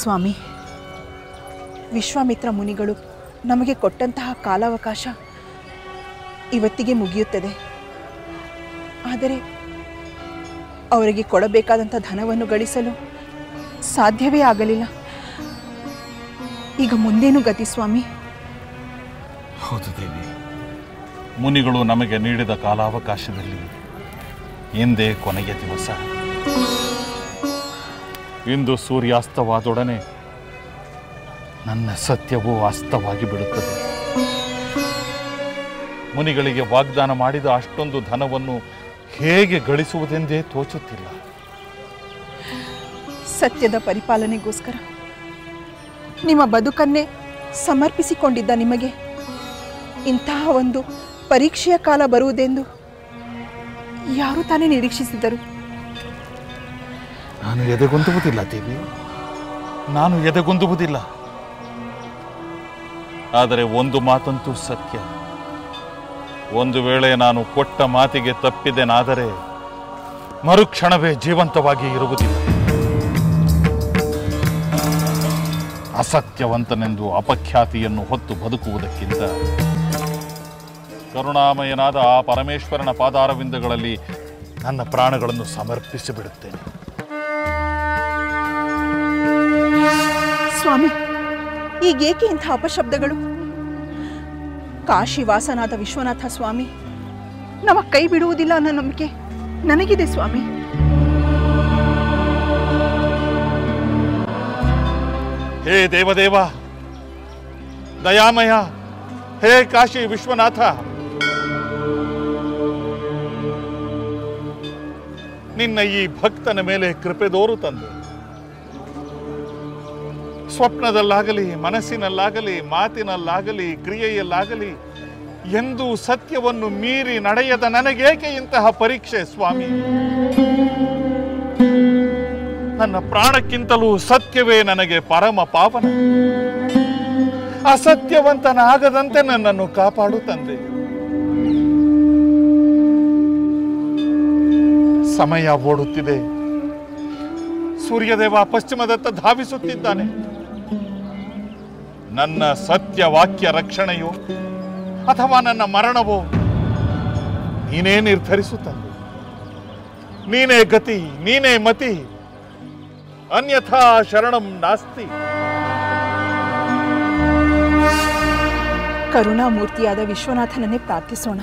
ಸ್ವಾಮಿ, ವಿಶ್ವಾಮಿತ್ರ ಮುನಿಗಳು ನಮಗೆ ಕೊಟ್ಟಂತಹ ಕಾಲಾವಕಾಶ ಇವತ್ತಿಗೆ ಮುಗಿಯುತ್ತದೆ. ಆದರೆ ಅವರಿಗೆ ಕೊಡಬೇಕಾದಂಥ ಧನವನ್ನು ಗಳಿಸಲು ಸಾಧ್ಯವೇ ಆಗಲಿಲ್ಲ. ಈಗ ಮುಂದೇನು ಗತಿ ಸ್ವಾಮಿ? ಹೌದು ದೇವಿ, ಮುನಿಗಳು ನಮಗೆ ನೀಡಿದ ಕಾಲಾವಕಾಶದಲ್ಲಿ ಎಂದೇ ಕೊನೆಯ ದಿವಸ. ಇಂದು ಸೂರ್ಯಾಸ್ತವಾದೊಡನೆ ನನ್ನ ಸತ್ಯವೂ ಅಸ್ತವಾಗಿ ಬಿಡುತ್ತದೆ. ಮುನಿಗಳಿಗೆ ವಾಗ್ದಾನ ಮಾಡಿದ ಅಷ್ಟೊಂದು ಧನವನ್ನು ಹೇಗೆ ಗಳಿಸುವುದೆಂದೇ ತೋಚುತ್ತಿಲ್ಲ. ಸತ್ಯದ ಪರಿಪಾಲನೆಗೋಸ್ಕರ ನಿಮ್ಮ ಬದುಕನ್ನೇ ಸಮರ್ಪಿಸಿಕೊಂಡಿದ್ದ ನಿಮಗೆ ಇಂತಹ ಒಂದು ಪರೀಕ್ಷೆಯ ಕಾಲ ಬರುವುದೆಂದು ಯಾರು ತಾನೇ ನಿರೀಕ್ಷಿಸಿದರು? ನಾನು ಎದೆಗುಂದುವುದಿಲ್ಲ ದೇವಿ, ನಾನು ಎದೆಗುಂದುವುದಿಲ್ಲ. ಆದರೆ ಒಂದು ಮಾತಂತೂ ಸತ್ಯ, ಒಂದು ವೇಳೆ ನಾನು ಕೊಟ್ಟ ಮಾತಿಗೆ ತಪ್ಪಿದೆನಾದರೆ ಮರುಕ್ಷಣವೇ ಜೀವಂತವಾಗಿ ಇರುವುದಿಲ್ಲ. ಅಸತ್ಯವಂತನೆಂದು ಅಪಖ್ಯಾತಿಯನ್ನು ಹೊತ್ತು ಬದುಕುವುದಕ್ಕಿಂತ ಕರುಣಾಮಯನಾದ ಆ ಪರಮೇಶ್ವರನ ಪಾದಾರವಿಂದಗಳಲ್ಲಿ ನನ್ನ ಪ್ರಾಣಗಳನ್ನು ಸಮರ್ಪಿಸಿಬಿಡುತ್ತೇನೆ. ಸ್ವಾಮಿ, ಈಗೇಕೆ ಇಂಥ ಅಪಶಬ್ದಗಳು? ಕಾಶಿವಾಸನಾದ ವಿಶ್ವನಾಥ ಸ್ವಾಮಿ ನಮ್ಮ ಕೈ ಬಿಡುವುದಿಲ್ಲ ಅನ್ನೋ ನಂಬಿಕೆ ನನಗಿದೆ ಸ್ವಾಮಿ. ಹೇ ದೇವದೇವ, ದಯಾಮಯ, ಹೇ ಕಾಶಿ ವಿಶ್ವನಾಥ, ನಿನ್ನ ಈ ಭಕ್ತನ ಮೇಲೆ ಕೃಪೆ ದೋರು ತಂದು ಸ್ವಪ್ನದಲ್ಲಾಗಲಿ, ಮನಸ್ಸಿನಲ್ಲಾಗಲಿ, ಮಾತಿನಲ್ಲಾಗಲಿ, ಕ್ರಿಯೆಯಲ್ಲಾಗಲಿ ಎಂದೂ ಸತ್ಯವನ್ನು ಮೀರಿ ನಡೆಯದ ನನಗೇಕೆ ಇಂತಹ ಪರೀಕ್ಷೆ ಸ್ವಾಮಿ? ನನ್ನ ಪ್ರಾಣಕ್ಕಿಂತಲೂ ಸತ್ಯವೇ ನನಗೆ ಪರಮ ಪಾವನ. ಅಸತ್ಯವಂತನಾಗದಂತೆ ನನ್ನನ್ನು ಕಾಪಾಡು ತಂದೆ. ಸಮಯ ಓಡುತ್ತಿದೆ. ಸೂರ್ಯದೇವ ಪಶ್ಚಿಮದತ್ತ ಧಾವಿಸುತ್ತಿದ್ದಾನೆ. ನನ್ನ ಸತ್ಯ ವಾಕ್ಯ ರಕ್ಷಣೆಯೋ ಅಥವಾ ನನ್ನ ಮರಣವೋ ನೀನೇ ನಿರ್ಧರಿಸುತ್ತಂದೆ. ನೀನೇ ಗತಿ, ನೀನೇ ಮತಿ, ಅನ್ಯಥಾ ಶರಣಂ ನಾಸ್ತಿ. ಕರುಣಾಮೂರ್ತಿಯಾದ ವಿಶ್ವನಾಥನನ್ನೇ ಪ್ರಾರ್ಥಿಸೋಣ.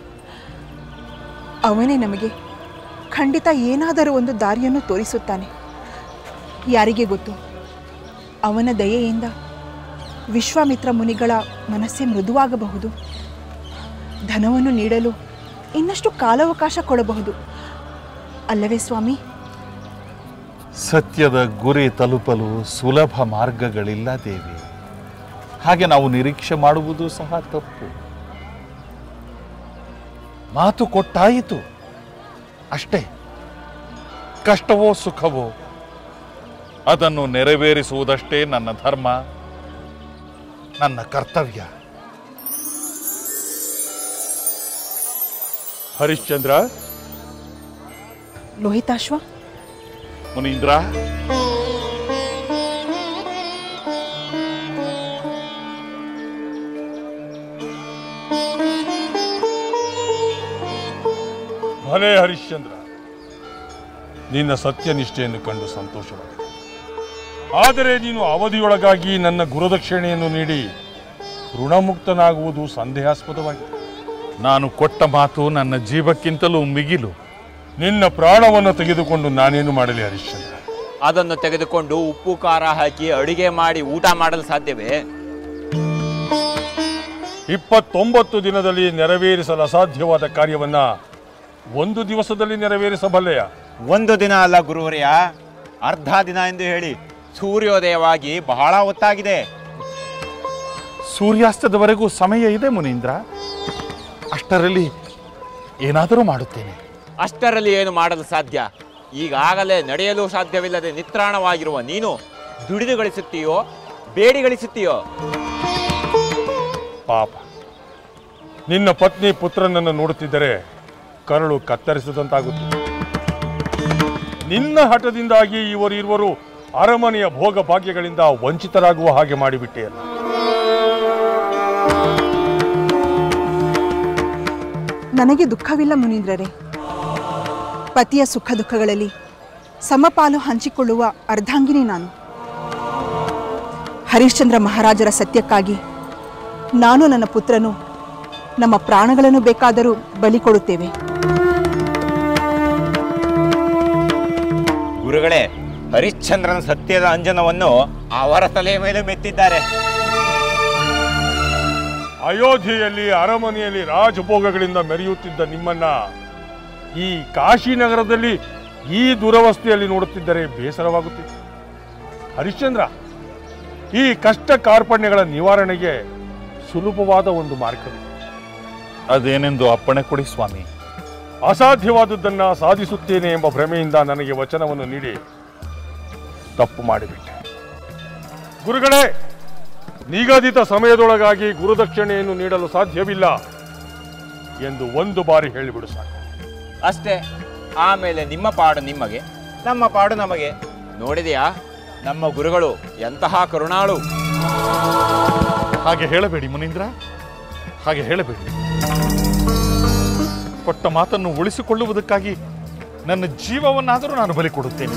ಅವನೇ ನಮಗೆ ಖಂಡಿತ ಏನಾದರೂ ಒಂದು ದಾರಿಯನ್ನು ತೋರಿಸುತ್ತಾನೆ. ಯಾರಿಗೆ ಗೊತ್ತು, ಅವನ ದಯೆಯಿಂದ ವಿಶ್ವಾಮಿತ್ರ ಮುನಿಗಳ ಮನಸ್ಸೇ ಮೃದುವಾಗಬಹುದು. ಧನವನ್ನು ನೀಡಲು ಇನ್ನಷ್ಟು ಕಾಲಾವಕಾಶ ಕೊಡಬಹುದು ಅಲ್ಲವೇ ಸ್ವಾಮಿ? ಸತ್ಯದ ಗುರಿ ತಲುಪಲು ಸುಲಭ ಮಾರ್ಗಗಳಿಲ್ಲ ದೇವಿ. ಹಾಗೆ ನಾವು ನಿರೀಕ್ಷೆ ಮಾಡುವುದು ಸಹ ತಪ್ಪು. ಮಾತು ಕೊಟ್ಟಾಯಿತು ಅಷ್ಟೇ. ಕಷ್ಟವೋ ಸುಖವೋ ಅದನ್ನು ನೆರವೇರಿಸುವುದಷ್ಟೇ ನನ್ನ ಧರ್ಮ, ನನ್ನ ಕರ್ತವ್ಯ. ಹರಿಶ್ಚಂದ್ರ, ಲೋಹಿತಾಶ್ವ, ಮುನೀಂದ್ರ, ಭಲೇ ಹರಿಶ್ಚಂದ್ರ, ನಿನ್ನ ಸತ್ಯನಿಷ್ಠೆಯನ್ನು ಕಂಡು ಸಂತೋಷವಾಗಿದೆ. ಆದರೆ ನೀನು ಅವಧಿಯೊಳಗಾಗಿ ನನ್ನ ಗುರುದಕ್ಷಿಣೆಯನ್ನು ನೀಡಿ ಋಣಮುಕ್ತನಾಗುವುದು ಸಂದೇಹಾಸ್ಪದವಾಗಿದೆ. ನಾನು ಕೊಟ್ಟ ಮಾತು ನನ್ನ ಜೀವಕ್ಕಿಂತಲೂ ಮಿಗಿಲು. ನಿನ್ನ ಪ್ರಾಣವನ್ನು ತೆಗೆದುಕೊಂಡು ನಾನೇನು ಮಾಡಲಿ ಹರಿಶ್ಚಂದ್ರ? ಅದನ್ನು ತೆಗೆದುಕೊಂಡು ಉಪ್ಪು ಖಾರ ಹಾಕಿ ಅಡಿಗೆ ಮಾಡಿ ಊಟ ಮಾಡಲು ಸಾಧ್ಯವೇ? 29 ದಿನದಲ್ಲಿ ನೆರವೇರಿಸಲು ಅಸಾಧ್ಯವಾದ ಕಾರ್ಯವನ್ನ 1 ದಿವಸದಲ್ಲಿ ನೆರವೇರಿಸಬಲ್ಲೆಯ? 1 ದಿನ ಅಲ್ಲ ಗುರುವರ್ಯ, ಅರ್ಧ ದಿನ ಎಂದು ಹೇಳಿ. ಸೂರ್ಯೋದಯವಾಗಿ ಬಹಳ ಹೊತ್ತಾಗಿದೆ. ಸೂರ್ಯಾಸ್ತದವರೆಗೂ ಸಮಯ ಇದೆ ಮುನೀಂದ್ರ. ಅಷ್ಟರಲ್ಲಿ ಏನಾದರೂ ಮಾಡುತ್ತೇನೆ. ಅಷ್ಟರಲ್ಲಿ ಏನು ಮಾಡಲು ಸಾಧ್ಯ? ಈಗಾಗಲೇ ನಡೆಯಲು ಸಾಧ್ಯವಿಲ್ಲದೆ ನಿತ್ರಾಣವಾಗಿರುವ ನೀನು ದುಡಿದು ಗಳಿಸುತ್ತೀಯೋ ಬೇಡಿ ಗಳಿಸುತ್ತೀಯೋ? ಪಾಪ, ನಿನ್ನ ಪತ್ನಿ ಪುತ್ರನನ್ನು ನೋಡುತ್ತಿದ್ದರೆ ಕರಳು ಕತ್ತರಿಸಿದಂತಾಗುತ್ತದೆ. ನಿನ್ನ ಹಠದಿಂದಾಗಿ ಇವರಿರುವರು ಅರಮನೆಯ ಭೋಗ ಭಾಗ್ಯಗಳಿಂದ ವಂಚಿತರಾಗುವ ಹಾಗೆ ಮಾಡಿಬಿಟ್ಟೆಯಲ್ಲ. ನನಗೆ ದುಃಖವಿಲ್ಲ ಮುನೀಂದ್ರರೇ. ಪತಿಯ ಸುಖ ದುಃಖಗಳಲ್ಲಿ ಸಮಪಾಲು ಹಂಚಿಕೊಳ್ಳುವ ಅರ್ಧಾಂಗಿನಿ ನಾನು. ಹರಿಶ್ಚಂದ್ರ ಮಹಾರಾಜರ ಸತ್ಯಕ್ಕಾಗಿ ನಾನು ನನ್ನ ಪುತ್ರನು ನಮ್ಮ ಪ್ರಾಣಗಳನ್ನು ಬೇಕಾದರೂ ಬಲಿ ಕೊಡುತ್ತೇವೆ. ಗುರುಗಳೇ, ಹರಿಶ್ಚಂದ್ರನ ಸತ್ಯದ ಅಂಜನವನ್ನು ಅವರ ತಲೆಯ ಮೇಲೆ ಮೆತ್ತಿದ್ದಾರೆ. ಅಯೋಧ್ಯೆಯಲ್ಲಿ ಅರಮನೆಯಲ್ಲಿ ರಾಜಭೋಗಗಳಿಂದ ಮೆರೆಯುತ್ತಿದ್ದ ನಿಮ್ಮನ್ನ ಈ ಕಾಶಿನಗರದಲ್ಲಿ ಈ ದುರವಸ್ಥೆಯಲ್ಲಿ ನೋಡುತ್ತಿದ್ದರೆ ಬೇಸರವಾಗುತ್ತಿದೆ. ಹರಿಶ್ಚಂದ್ರ, ಈ ಕಷ್ಟ ಕಾರ್ಪಣ್ಯಗಳ ನಿವಾರಣೆಗೆ ಸುಲಭವಾದ ಒಂದು ಮಾರ್ಗವಿದೆ. ಅದೇನೆಂದು ಅಪ್ಪಣೆ ಕೊಡಿ ಸ್ವಾಮಿ. ಅಸಾಧ್ಯವಾದುದನ್ನು ಸಾಧಿಸುತ್ತೇನೆ ಎಂಬ ಭ್ರಮೆಯಿಂದ ನನಗೆ ವಚನವನ್ನು ನೀಡಿ ತಪ್ಪು ಮಾಡಿಬಿಟ್ಟೆ. ಗುರುಗಳೇ, ನಿಗದಿತ ಸಮಯದೊಳಗಾಗಿ ಗುರುದಕ್ಷಿಣೆಯನ್ನು ನೀಡಲು ಸಾಧ್ಯವಿಲ್ಲ ಎಂದು ಒಂದು ಬಾರಿ ಹೇಳಿಬಿಡು ಸಾಕು. ಅಷ್ಟೇ. ಆಮೇಲೆ ನಿಮ್ಮ ಪಾಡು ನಿಮಗೆ, ನಮ್ಮ ಪಾಡು ನಮಗೆ. ನೋಡಿದೆಯಾ ನಮ್ಮ ಗುರುಗಳು ಎಂತಹ ಕರುಣಾಳು. ಹಾಗೆ ಹೇಳಬೇಡಿ ಮುನೀಂದ್ರ, ಹಾಗೆ ಹೇಳಬೇಡಿ. ಕೊಟ್ಟ ಮಾತನ್ನು ಉಳಿಸಿಕೊಳ್ಳುವುದಕ್ಕಾಗಿ ನನ್ನ ಜೀವವನ್ನಾದರೂ ನಾನು ಬಲಿ ಕೊಡುತ್ತೇನೆ.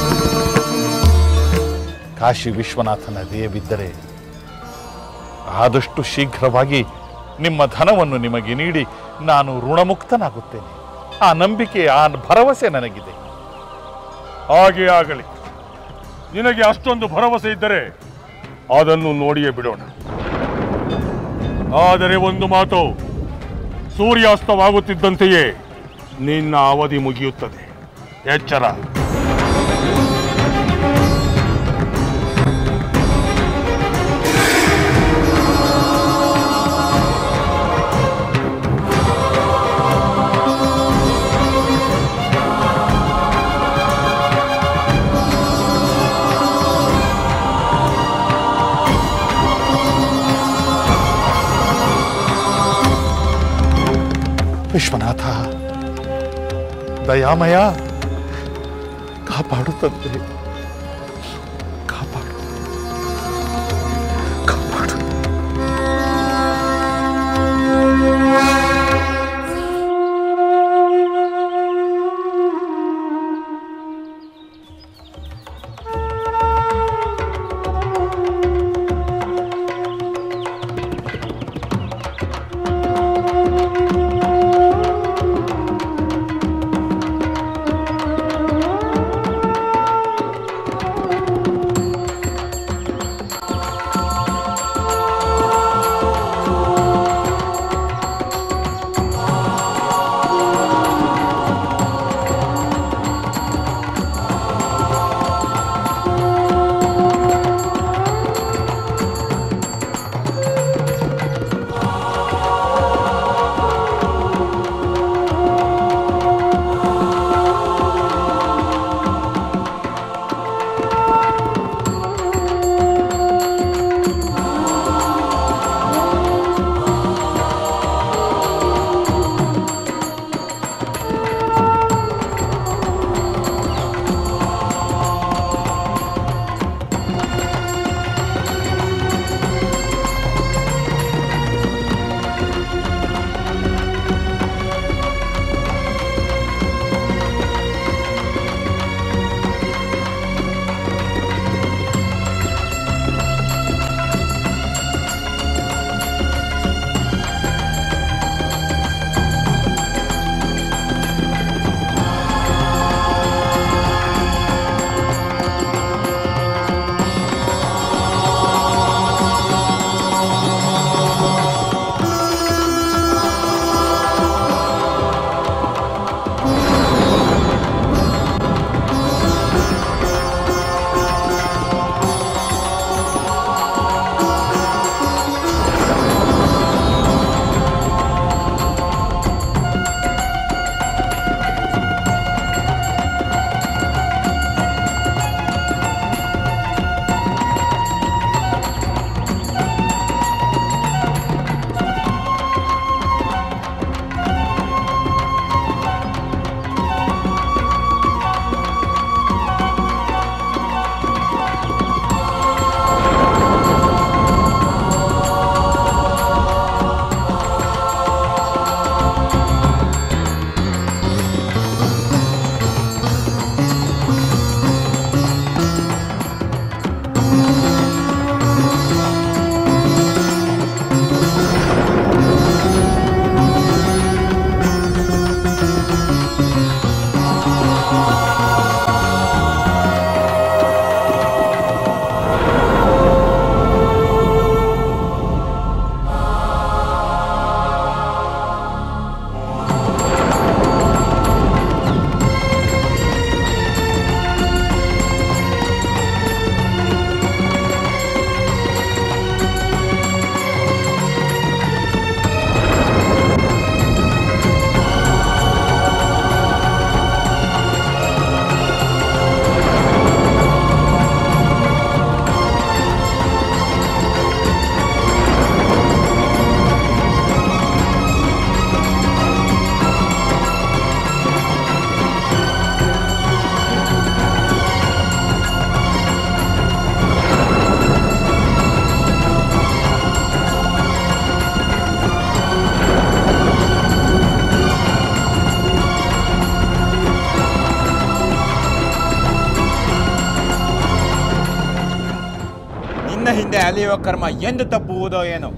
ಕಾಶಿ ವಿಶ್ವನಾಥನ ದಯವಿದ್ದರೆ ಆದಷ್ಟು ಶೀಘ್ರವಾಗಿ ನಿಮ್ಮ ಧನವನ್ನು ನಿಮಗೆ ನೀಡಿ ನಾನು ಋಣಮುಕ್ತನಾಗುತ್ತೇನೆ. ಆ ನಂಬಿಕೆ, ಆ ಭರವಸೆ ನನಗಿದೆ. ಹಾಗೆ ಆಗಲಿ. ನಿನಗೆ ಅಷ್ಟೊಂದು ಭರವಸೆ ಇದ್ದರೆ ಅದನ್ನು ನೋಡಿಯೇ ಬಿಡೋಣ. ಆದರೆ ಒಂದು ಮಾತು, ಸೂರ್ಯಾಸ್ತವಾಗುತ್ತಿದ್ದಂತೆಯೇ ನಿನ್ನ ಅವಧಿ ಮುಗಿಯುತ್ತದೆ. ಎಚ್ಚರ. ವಿಶ್ವನಾಥ, ದಯಾಮಯ, ಕಾಪಾಡುತ್ತಂತೆ. ಕಾಪಾಡು, ಕಾಪಾಡು. ಹಿಂದೆ ಅಲಿಯುವ ಕರ್ಮ ಎಂದು ತಪ್ಪುವುದೋ ಏನೋ.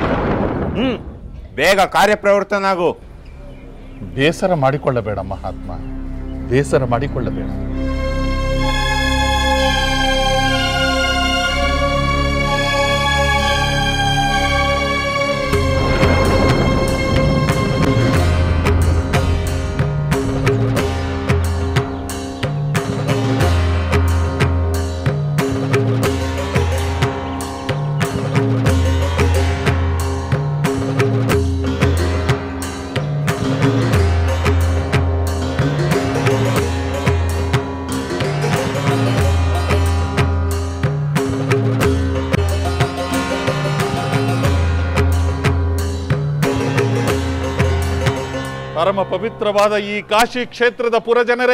ಬೇಗ ಕಾರ್ಯಪ್ರವೃತ್ತನಾಗು. ಬೇಸರ ಮಾಡಿಕೊಳ್ಳಬೇಡ ಮಹಾತ್ಮ, ಬೇಸರ ಮಾಡಿಕೊಳ್ಳಬೇಡ. ಪರಮ ಪವಿತ್ರವಾದ ಈ ಕಾಶಿ ಕ್ಷೇತ್ರದ ಪುರಜನರೇ,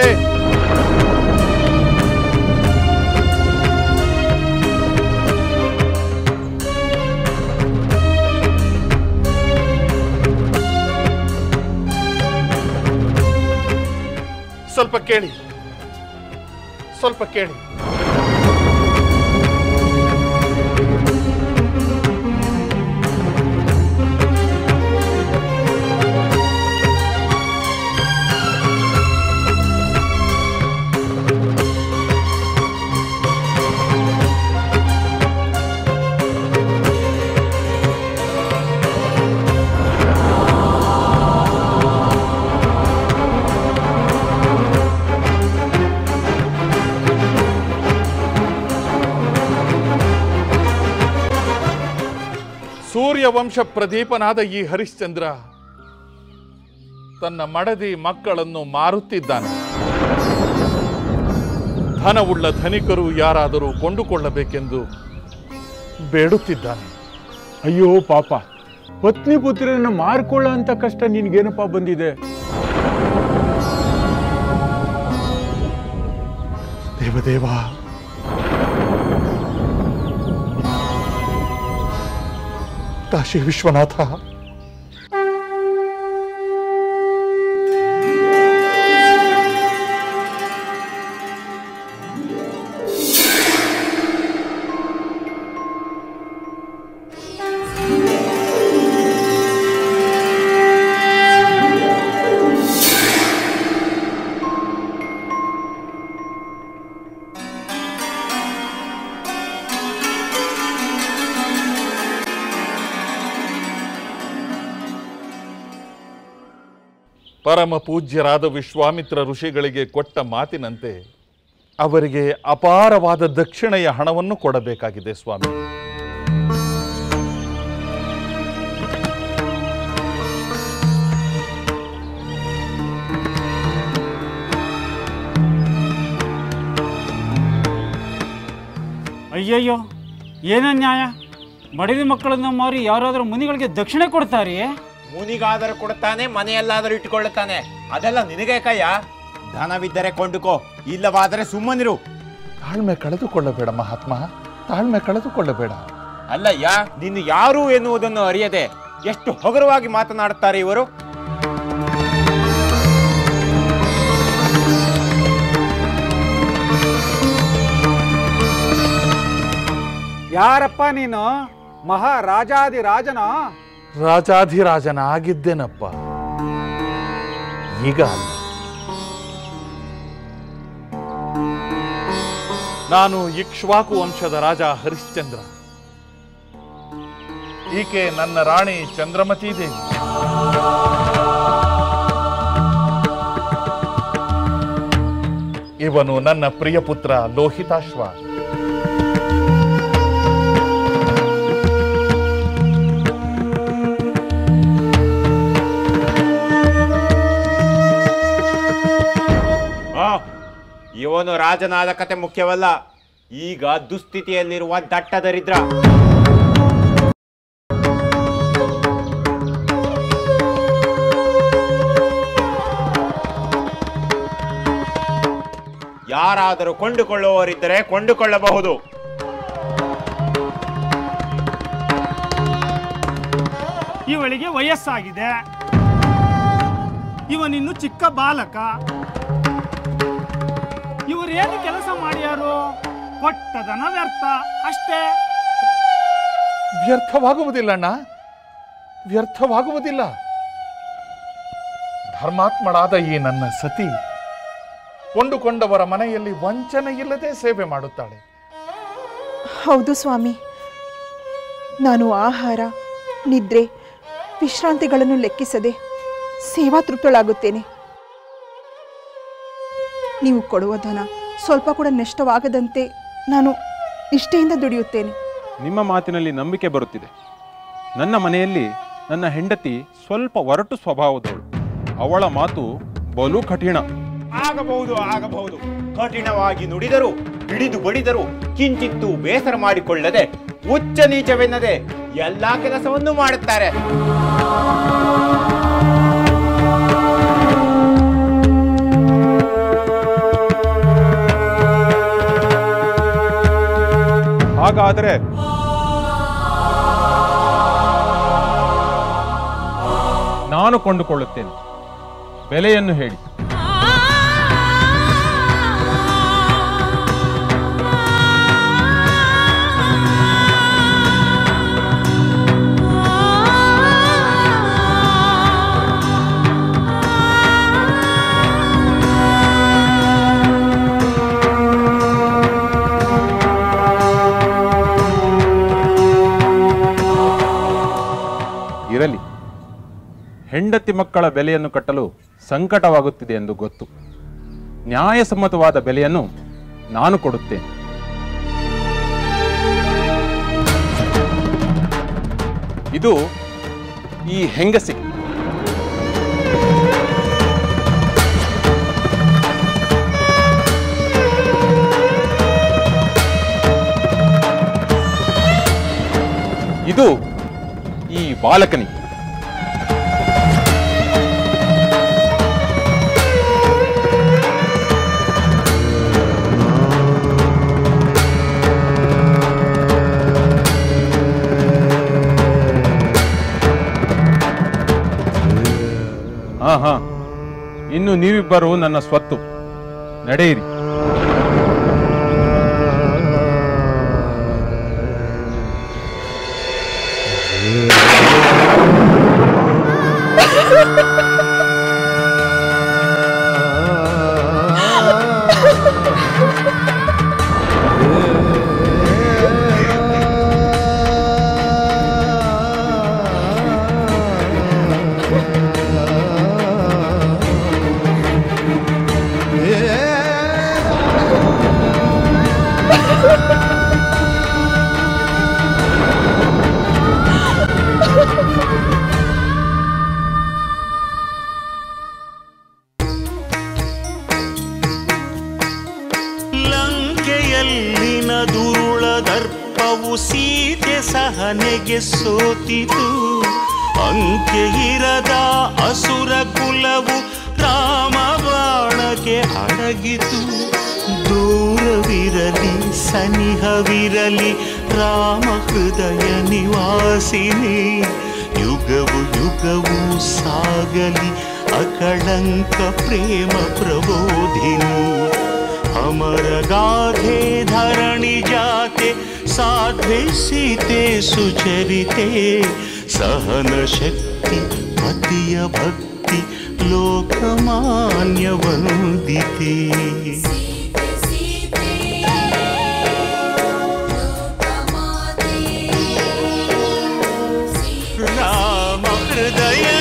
ಸ್ವಲ್ಪ ಕೇಳಿ, ಸ್ವಲ್ಪ ಕೇಳಿ. ಸೂರ್ಯವಂಶ ಪ್ರದೀಪನಾದ ಈ ಹರಿಶ್ಚಂದ್ರ ತನ್ನ ಮಡದಿ ಮಕ್ಕಳನ್ನು ಮಾರುತ್ತಿದ್ದಾನೆ. ಧನವುಳ್ಳ ಧನಿಕರು ಯಾರಾದರೂ ಕೊಂಡುಕೊಳ್ಳಬೇಕೆಂದು ಬೇಡುತ್ತಿದ್ದಾನೆ. ಅಯ್ಯೋ ಪಾಪ, ಪತ್ನಿ ಪುತ್ರರನ್ನು ಮಾರ್ಕೊಳ್ಳೋ ಅಂತ ಕಷ್ಟ ನಿನ್ಗೇನಪ್ಪ ಬಂದಿದೆ? ದೇವದೇವ, ಕಾಶಿ ವಿಶ್ವನಾಥ, ಪರಮ ಪೂಜ್ಯರಾದ ವಿಶ್ವಾಮಿತ್ರ ಋಷಿಗಳಿಗೆ ಕೊಟ್ಟ ಮಾತಿನಂತೆ ಅವರಿಗೆ ಅಪಾರವಾದ ದಕ್ಷಿಣೆಯ ಹಣವನ್ನು ಕೊಡಬೇಕಾಗಿದೆ ಸ್ವಾಮಿ. ಅಯ್ಯಯ್ಯೋ, ಏನ ನ್ಯಾಯ? ಮಡಿದ ಮಕ್ಕಳನ್ನು ಮಾರಿ ಯಾರಾದರೂ ಮುನಿಗಳಿಗೆ ದಕ್ಷಿಣೆ ಕೊಡ್ತಾರೆಯೇ? ಮುನಿಗಾದರೂ ಕೊಡ್ತಾನೆ, ಮನೆಯಲ್ಲಾದರೂ ಇಟ್ಟುಕೊಳ್ಳುತ್ತಾನೆ. ಅದೆಲ್ಲ ನಿನಗೆ ಕಯ್ಯ. ಧನವಿದ್ದರೆ ಕೊಂಡುಕೋ, ಇಲ್ಲವಾದರೆ ಸುಮ್ಮನಿರು. ತಾಳ್ಮೆ ಕಳೆದುಕೊಳ್ಳಬೇಡ ಮಹಾತ್ಮ, ತಾಳ್ಮೆ ಕಳೆದುಕೊಳ್ಳಬೇಡ. ಅಲ್ಲಯ್ಯ, ನಿನ್ನ ಯಾರು ಎನ್ನುವುದನ್ನು ಅರಿಯದೆ ಎಷ್ಟು ಹಗುರವಾಗಿ ಮಾತನಾಡುತ್ತಾರೆ ಇವರು. ಯಾರಪ್ಪ ನೀನು? ಮಹಾರಾಜಾದಿರಾಜನ? ರಾಜಾಧಿರಾಜನ ಆಗಿದ್ದೇನಪ್ಪ, ಈಗ ಅಲ್ಲ. ನಾನು ಇಕ್ಷ್ವಾಕು ವಂಶದ ರಾಜ ಹರಿಶ್ಚಂದ್ರ. ಈಕೆ ನನ್ನ ರಾಣಿ ಚಂದ್ರಮತಿ ದೇವಿ. ಇವನು ನನ್ನ ಪ್ರಿಯ ಪುತ್ರ ಲೋಹಿತಾಶ್ವ. ಇವನು ರಾಜನಾದ ಕತೆ ಮುಖ್ಯವಲ್ಲ, ಈಗ ದುಸ್ಥಿತಿಯಲ್ಲಿರುವ ದಟ್ಟ ದರಿದ್ರ. ಯಾರಾದರೂ ಕೊಂಡುಕೊಳ್ಳುವವರಿದ್ದರೆ ಕೊಂಡುಕೊಳ್ಳಬಹುದು. ಇವಳಿಗೆ ವಯಸ್ಸಾಗಿದೆ, ಇವನಿನ್ನು ಚಿಕ್ಕ ಬಾಲಕ. ಇವರೇನು ಕೆಲಸ ಮಾಡ್ಯಾರು? ಕೊಟ್ಟದನ ವ್ಯರ್ಥ ಅಷ್ಟೇ. ವ್ಯರ್ಥವಾಗುವುದಿಲ್ಲಣ್ಣ, ವ್ಯರ್ಥವಾಗುವುದಿಲ್ಲ. ಧರ್ಮಾತ್ಮಳಾದ ಈ ನನ್ನ ಸತಿ ಕೊಂಡುಕೊಂಡವರ ಮನೆಯಲ್ಲಿ ವಂಚನೆ ಇಲ್ಲದೆ ಸೇವೆ ಮಾಡುತ್ತಾಳೆ. ಹೌದು ಸ್ವಾಮಿ, ನಾನು ಆಹಾರ, ನಿದ್ರೆ, ವಿಶ್ರಾಂತಿಗಳನ್ನು ಲೆಕ್ಕಿಸದೆ ಸೇವಾ ತೃಪ್ತಳಾಗುತ್ತೇನೆ. ನೀವು ಕೊಡುವ ಧನ ಸ್ವಲ್ಪ ಕೂಡ ನಷ್ಟವಾಗದಂತೆ ನಾನು ನಿಷ್ಠೆಯಿಂದ ದುಡಿಯುತ್ತೇನೆ. ನಿಮ್ಮ ಮಾತಿನಲ್ಲಿ ನಂಬಿಕೆ ಬರುತ್ತಿದೆ. ನನ್ನ ಮನೆಯಲ್ಲಿ ನನ್ನ ಹೆಂಡತಿ ಸ್ವಲ್ಪ ಒರಟು ಸ್ವಭಾವದವಳು. ಅವಳ ಮಾತು ಬಲು ಕಠಿಣ. ಆಗಬಹುದು. ಕಠಿಣವಾಗಿ ನುಡಿದರು, ಹಿಡಿದು ಬಡಿದರು ಕಿಂಚಿತ್ತು ಬೇಸರ ಮಾಡಿಕೊಳ್ಳದೆ ಉಚ್ಚ ನೀಚವೆನ್ನದೆ ಎಲ್ಲಾ ಕೆಲಸವನ್ನು ಮಾಡುತ್ತಾರೆ. ಹಾಗಾದರೆ ನಾನು ಕೊಂಡುಕೊಳ್ಳುತ್ತೇನೆ. ಬೆಲೆಯನ್ನು ಹೇಳಿ. ಇರಲಿ, ಹೆಂಡತಿ ಮಕ್ಕಳ ಬೆಲೆಯನ್ನು ಕಟ್ಟಲು ಸಂಕಟವಾಗುತ್ತಿದೆ ಎಂದು ಗೊತ್ತು. ನ್ಯಾಯಸಮ್ಮತವಾದ ಬೆಲೆಯನ್ನು ನಾನು ಕೊಡುತ್ತೇನೆ. ಇದು ಈ ಹೆಂಗಸಿ. ಇದು ಈ ಬಾಲಕನಿ. ಹಾ, ಇನ್ನು ನೀವಿಬ್ಬರು ನನ್ನ ಸ್ವತ್ತು. ನಡೆಯಿರಿ. ಲಂಕೆಯಲ್ಲಿನ ದುರುಳ ದರ್ಪವು ಸೀತೆ ಸಹನೆಗೆ ಸೋತಿತು. ಅಂಕೆ ಇರದ ಅಸುರ ಕುಲವು ರಾಮ ಬಾಣಕ್ಕೆ ಅಡಗಿತು. ದೂರವಿರಲಿ ಸನಿಹವಿರಲಿ ರಾಮ ಹೃದಯ ನಿವಾಸಿನಿ. ಯುಗವು ಯುಗವು ಸಾಗಲಿ ಅಕಳಂಕ ಪ್ರೇಮ ಪ್ರಬೋಧಿನಿ. ಅಮರ ಗಾಧೆ ಧರಣಿ ಜಾತೆ ಸಾಧ್ವೆ ಸೀತೆ ಸುಚರಿತೆ. ಸಹನ ಶಕ್ತಿ ಪತಿಯ ಭಕ್ತಿ ಲೋಕಮಾನ್ಯ ವಂದಿತೆ. ರಾಮ ಹೃದಯ